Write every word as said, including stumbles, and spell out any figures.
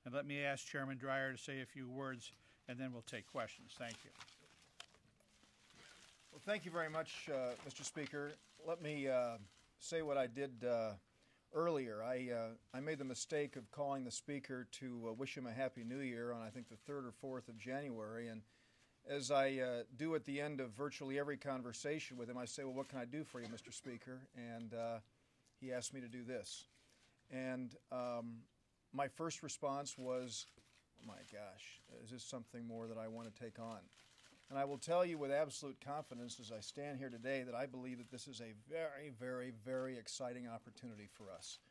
And let me ask Chairman Dreier to say a few words, and then we'll take questions. Thank you. Well, thank you very much, uh, Mister Speaker. Let me uh, say what I did uh, earlier. I, uh, I made the mistake of calling the Speaker to uh, wish him a Happy New Year on, I think, the third or fourth of January. And as I uh, do at the end of virtually every conversation with him, I say, well, what can I do for you, Mister Speaker? And uh, he asked me to do this. And um, my first response was, oh my gosh, is this something more that I want to take on? And I will tell you with absolute confidence as I stand here today that I believe that this is a very, very, very exciting opportunity for us.